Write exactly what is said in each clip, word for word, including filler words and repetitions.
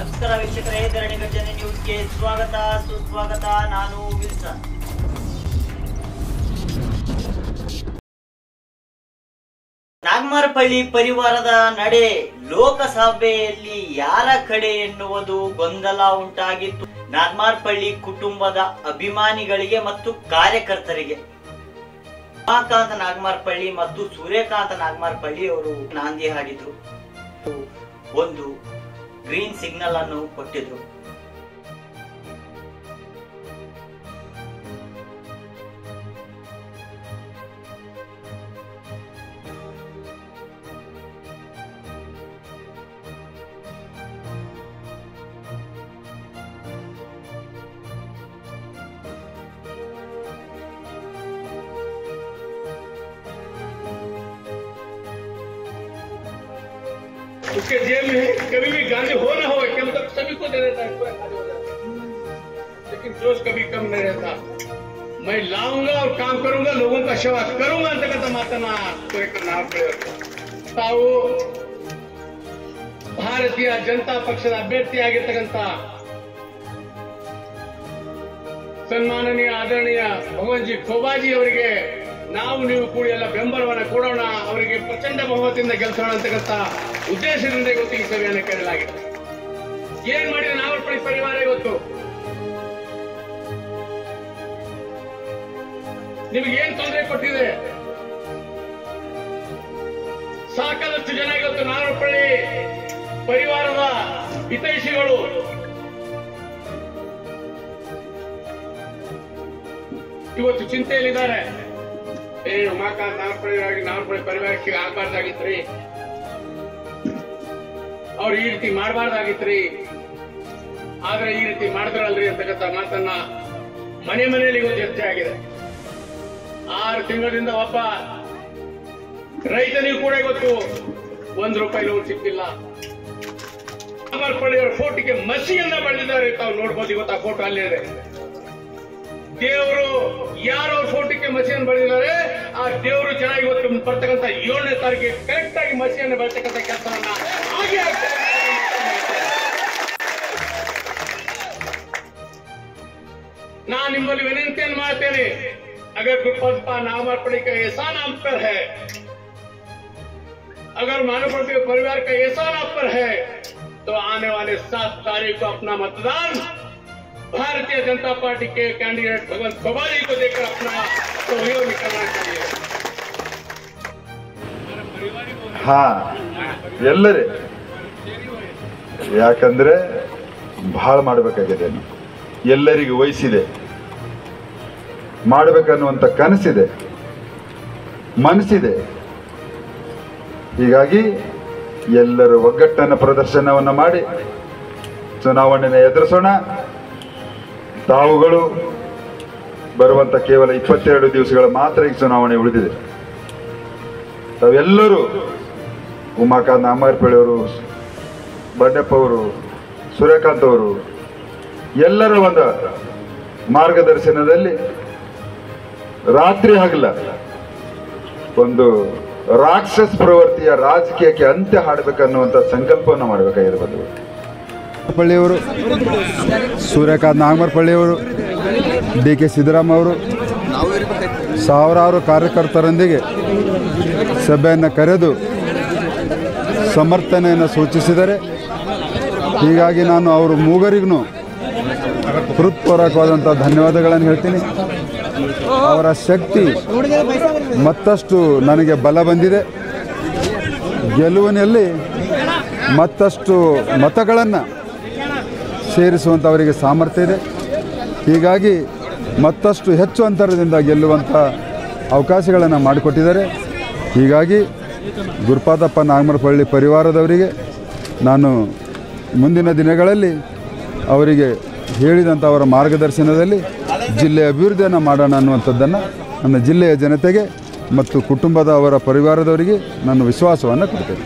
ನಮಸ್ಕಾರ ವೀಕ್ಷಕರೇ, ಧರಣಿ ಗರ್ಜನೆ ನ್ಯೂಸ್ಗೆ ಸ್ವಾಗತ ಸುಸ್ವಾಗತ. ನಾನು ವಿಲ್ಸನ್. ನಾಗಮಾರಪಳ್ಳಿ ಪರಿವಾರದ ನಡೆ ಲೋಕಸಭೆಯಲ್ಲಿ ಯಾರ ಕಡೆ ಎನ್ನುವುದು ಗೊಂದಲ ಉಂಟಾಗಿತ್ತು. ನಾಗಮಾರಪಳ್ಳಿ ಕುಟುಂಬದ ಅಭಿಮಾನಿಗಳಿಗೆ ಮತ್ತು ಕಾರ್ಯಕರ್ತರಿಗೆ ಉಮಾಕಾಂತ ನಾಗಮಾರಪಳ್ಳಿ ಮತ್ತು ಸೂರ್ಯಕಾಂತ ನಾಗಮಾರಪಳ್ಳಿ ಅವರು ನಾಂದಿ ಹಾಡಿದ್ರು. ಒಂದು ಗ್ರೀನ್ ಸಿಗ್ನಲ್ ಅನ್ನು ಕೊಟ್ಟಿದ್ರು. उसके जेब में कभी भी गांधी हो ना हो क्या मतलब सभी को दे देता है, लेकिन जोश कभी कम नहीं रहता. मैं लाऊंगा और काम करूंगा, लोगों का सेवा करूंगा ಅಂತಕ್ಕಂಥ ಮಾತನ್ನ ತಾವು ಭಾರತೀಯ ಜನತಾ ಪಕ್ಷದ ಅಭ್ಯರ್ಥಿಯಾಗಿರ್ತಕ್ಕಂಥ ಸನ್ಮಾನನೀಯ ಆದರಣೀಯ ಭಗವಂಜಿ ಖೋಬಾಜಿ ಅವರಿಗೆ ನಾವು ನೀವು ಕೂಡಿ ಎಲ್ಲ ಬೆಂಬಲವನ್ನ ಕೊಡೋಣ, ಅವರಿಗೆ ಪ್ರಚಂಡ ಬಹುಮತದಿಂದ ಗೆಲ್ಸೋಣ ಅಂತಕ್ಕಂಥ ಉದ್ದೇಶದಿಂದ ಇವತ್ತು ಈ ಸಭೆಯನ್ನು ಕರೆಯಲಾಗಿದೆ. ಏನ್ ಮಾಡಿದ್ರೆ ನಾಗಮಾರಪಳ್ಳಿ ಪರಿವಾರ ಇವತ್ತು ನಿಮ್ಗೆ ಏನ್ ತೊಂದರೆ ಕೊಟ್ಟಿದೆ? ಸಾಕಷ್ಟು ಜನ ಇವತ್ತು ನಾಗಮಾರಪಳ್ಳಿ ಪರಿವಾರದ ಹಿತೈಷಿಗಳು ಇವತ್ತು ಚಿಂತೆಯಲ್ಲಿದ್ದಾರೆ. ಏನು ಉಮಾಕಾಂತ ನಾಗಮಾರಪಳ್ಳಿ ನಾಗಮಾರಪಳ್ಳಿ ಪರಿವಾರಕ್ಕೆ ಆಗ್ಬಾರ್ದಾಗಿತ್ರಿ, ಅವ್ರು ಈ ರೀತಿ ಮಾಡಬಾರ್ದಾಗಿತ್ರಿ, ಆದ್ರೆ ಈ ರೀತಿ ಮಾಡಿದ್ರಲ್ರಿ ಅಂತಕ್ಕಂಥ ಮಾತನ್ನ ಮನೆ ಮನೆಯಲ್ಲಿ ಇವತ್ತು ಚರ್ಚೆ ಆಗಿದೆ. ಆರು ತಿಂಗಳಿಂದ ಒಬ್ಬ ರೈತನಿಗೂ ಕೂಡ ಇವತ್ತು ಒಂದು ರೂಪಾಯಿ ಲೋನ್ ಸಿಕ್ಕಿಲ್ಲ. ನಾಗಮಾರಪಳ್ಳಿ ಅವರ ಫೋಟೋಗೆ ಮಸಿಯನ್ನ ಬಳಿದಿದ್ದಾರೆ, ತಾವು ನೋಡ್ಬೋದು. ಇವತ್ತು ಆ ಫೋಟೋ ಅಲ್ಲೇ ಇದೆ. ದೇವರು ಯಾರು ಅವ್ರ ಫೋಟೋಕ್ಕೆ ಮಸಿಯನ್ನು ಬಳಿದಿದ್ದಾರೆ, ಆ ದೇವರು ಚೆನ್ನಾಗಿ ಇವತ್ತು ಬರ್ತಕ್ಕಂಥ ಏಳನೇ ತಾರೀಕಿಗೆ ಕರೆಕ್ಟ್ ಆಗಿ ಮಸಿಯನ್ನು ಬರ್ತಕ್ಕಂಥ ಕೆಲಸವನ್ನ ಹಾಗೆ ಆಗ್ತದೆ. ನಾನು ನಿಮ್ಮಲ್ಲಿ ವಿನಂತಿಯನ್ನು ಮಾಡ್ತೇನೆ, अगर गुरपा नागमारपल्ली का ऐसा नाम पर है, अगर नागमारपल्ली परिवार का ऐसा नाम पर है, तो आने वाले सात तारीख को अपना मतदान भारतीय जनता पार्टी के कैंडिडेट भगवंत खबाजी को देकर अपना सहयोग करना चाहिए. ಹಾ ಎಲ್ಲರೇ ಯಾಕಂದ್ರೆ ಬಹಳ ಮಾಡಬೇಕಾಗಿದೆ, ಎಲ್ಲರಿಗೂ ವಯಸ್ಸಿದೆ, ಮಾಡಬೇಕನ್ನುವಂಥ ಕನಸಿದೆ, ಮನಸ್ಸಿದೆ. ಹೀಗಾಗಿ ಎಲ್ಲರೂ ಒಗ್ಗಟ್ಟನ್ನು ಪ್ರದರ್ಶನವನ್ನು ಮಾಡಿ ಚುನಾವಣೆಯನ್ನು ಎದುರಿಸೋಣ. ತಾವುಗಳು ಬರುವಂತ ಕೇವಲ ಇಪ್ಪತ್ತೆರಡು ದಿವಸಗಳ ಮಾತ್ರ ಈ ಚುನಾವಣೆ ಉಳಿದಿದೆ. ತಾವೆಲ್ಲರೂ ಉಮಾಕಾಂತ ನಾಗಮಾರಪಳ್ಳಿ ಅವರು, ಬಂಡೆಪ್ಪ ಅವರು, ಸೂರ್ಯಕಾಂತ್ ಅವರು ಎಲ್ಲರ ಒಂದು ಮಾರ್ಗದರ್ಶನದಲ್ಲಿ ರಾತ್ರಿ ಹಗಲ ಒಂದು ರಾಕ್ಷಸ ಪ್ರವೃತ್ತಿಯ ರಾಜಕೀಯಕ್ಕೆ ಅಂತ್ಯ ಹಾಡಬೇಕನ್ನುವಂಥ ಸಂಕಲ್ಪವನ್ನು ಮಾಡಬೇಕಾಗಿರ್ಬೋದು. ಪಳ್ಳಿಯವರು, ಸೂರ್ಯಕಾಂತ್ ನಾಗಮಾರಪಳ್ಳಿಯವರು, ಡಿ ಕೆ ಸಿದ್ದರಾಮಯ್ಯ ಅವರು ಸಾವಿರಾರು ಕಾರ್ಯಕರ್ತರೊಂದಿಗೆ ಸಭೆಯನ್ನು ಕರೆದು ಸಮರ್ಥನೆಯನ್ನು ಸೂಚಿಸಿದರೆ. ಹೀಗಾಗಿ ನಾನು ಅವರು ಮೂವರಿಗೂ ಹೃತ್ಪೂರ್ವಕವಾದಂಥ ಧನ್ಯವಾದಗಳನ್ನು ಹೇಳ್ತೀನಿ. ಅವರ ಶಕ್ತಿ ಮತ್ತಷ್ಟು ನನಗೆ ಬಲ ಬಂದಿದೆ. ಗೆಲುವಿನಲ್ಲಿ ಮತ್ತಷ್ಟು ಮತಗಳನ್ನು ಸೇರಿಸುವಂಥ ಅವರಿಗೆ ಸಾಮರ್ಥ್ಯ ಇದೆ. ಹೀಗಾಗಿ ಮತ್ತಷ್ಟು ಹೆಚ್ಚು ಅಂತರದಿಂದ ಗೆಲ್ಲುವಂಥ ಅವಕಾಶಗಳನ್ನು ಮಾಡಿಕೊಟ್ಟಿದ್ದಾರೆ. ಹೀಗಾಗಿ ಗುರುಪಾದಪ್ಪ ನಾಗಮಾರಪಳ್ಳಿ ಪರಿವಾರದವರಿಗೆ ನಾನು ಮುಂದಿನ ದಿನಗಳಲ್ಲಿ ಅವರಿಗೆ ಹೇಳಿದಂಥ ಅವರ ಮಾರ್ಗದರ್ಶನದಲ್ಲಿ ಜಿಲ್ಲೆಯ ಅಭಿವೃದ್ಧಿಯನ್ನು ಮಾಡೋಣ ಅನ್ನುವಂಥದ್ದನ್ನು ನನ್ನ ಜಿಲ್ಲೆಯ ಜನತೆಗೆ ಮತ್ತು ಕುಟುಂಬದ ಅವರ ಪರಿವಾರದವರಿಗೆ ನಾನು ವಿಶ್ವಾಸವನ್ನು ಕೊಡ್ತೇನೆ.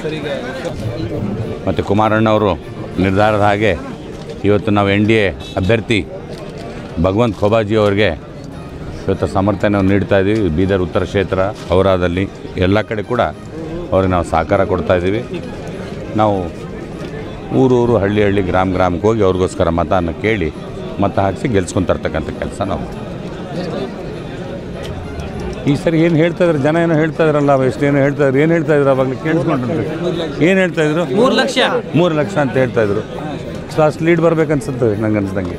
ಮತ್ತು ಕುಮಾರಣ್ಣವರು ನಿರ್ಧಾರದ ಹಾಗೆ ಇವತ್ತು ನಾವು ಎನ್ ಡಿ ಎ ಅಭ್ಯರ್ಥಿ ಭಗವಂತ ಖೋಬಾಜಿ ಅವರಿಗೆ ಇವತ್ತು ಸಮರ್ಥನೆಯನ್ನು ನೀಡ್ತಾ ಇದ್ದೀವಿ. ಬೀದರ್ ಉತ್ತರ ಕ್ಷೇತ್ರ, ಔರಾದಲ್ಲಿ ಎಲ್ಲ ಕಡೆ ಕೂಡ ಅವ್ರಿಗೆ ನಾವು ಸಹಕಾರ ಕೊಡ್ತಾಯಿದ್ದೀವಿ. ನಾವು ಊರೂರು ಹಳ್ಳಿ ಹಳ್ಳಿ ಗ್ರಾಮ ಗ್ರಾಮಕ್ಕೆ ಹೋಗಿ ಅವ್ರಿಗೋಸ್ಕರ ಮತನ ಕೇಳಿ ಮತ ಹಾಕಿಸಿ ಗೆಲ್ಸ್ಕೊಂತರ್ತಕ್ಕಂಥ ಕೆಲಸ ನಾವು ಈ ಸರಿ ಏನು ಹೇಳ್ತಾ ಇದ್ರು ಜನ ಏನೋ ಹೇಳ್ತಾ ಇದ್ರಲ್ಲ ಎಷ್ಟೇನೋ ಹೇಳ್ತಾ ಇದ್ರು ಏನು ಹೇಳ್ತಾ ಇದ್ರು ಅವಾಗಲೇ ಕೇಳಿಸ್ಕೊಂಡ್ರಿ ಏನು ಹೇಳ್ತಾ ಇದ್ರು ಮೂರು ಲಕ್ಷ ಮೂರು ಲಕ್ಷ ಅಂತ ಹೇಳ್ತಾ ಇದ್ರು ಸೊ ಅಷ್ಟು ಲೀಡ್ ಬರ್ಬೇಕನ್ಸುತ್ತೆ ನಂಗೆ ಅನ್ಸ್ದಂಗೆ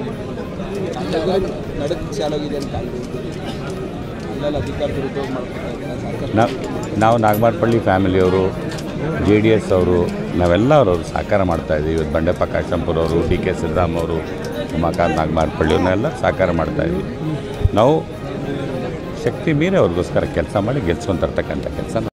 ನಾವು ನಾವು ನಾಗಮಾರಪಳ್ಳಿ ಫ್ಯಾಮಿಲಿಯವರು ಜೆ ಡಿ ಎಸ್ ಅವರು ನಾವೆಲ್ಲ ಅವರು ಸಹಕಾರ ಮಾಡ್ತಾಯಿದ್ದೀವಿ ಇವತ್ತು ಬಂಡೆಪ್ಪ ಕಾಶಂಪುರ ಅವರು ಡಿ ಕೆ ಸಿದ್ದರಾಮ್ ಅವರು ಉಮಾಕಾಂತ್ ನಾಗಮಾರಪಳ್ಳಿ ಅವ್ರನ್ನೆಲ್ಲ ಸಹಕಾರ ಮಾಡ್ತಾಯಿದ್ವಿ ನಾವು ಶಕ್ತಿ ಮೀರಿ ಅವ್ರಿಗೋಸ್ಕರ ಕೆಲಸ ಮಾಡಿ ಗೆಲ್ಸ್ಕೊಂತರ್ತಕ್ಕಂಥ ಕೆಲಸ